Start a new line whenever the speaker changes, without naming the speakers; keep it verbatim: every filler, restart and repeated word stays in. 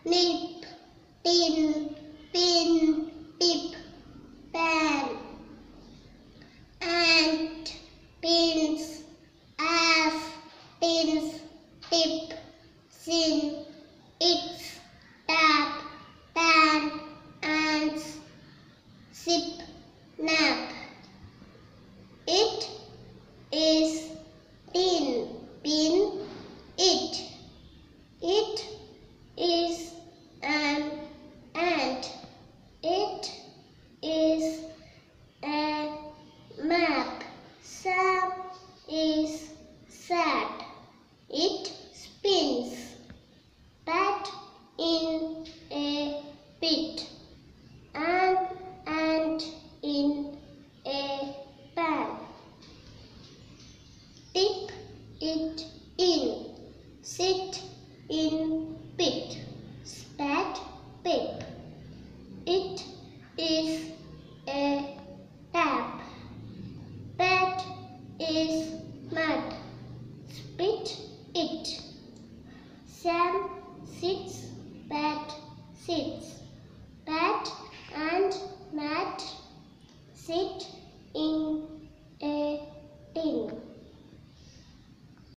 nip, tin, pin, tip, pan, ant, pins, ass, tins, tip, sin, its, tap, pan, ants, sip, nap. It is tin, pin, it. It is an ant. It is a map. Sam is sad. It spins. Bat in a pit. An ant in a pan. Tip it in. Sit in pit. Spat pip. It is a tap. Pat is mud. Spit it. Sam sits. Pat sits.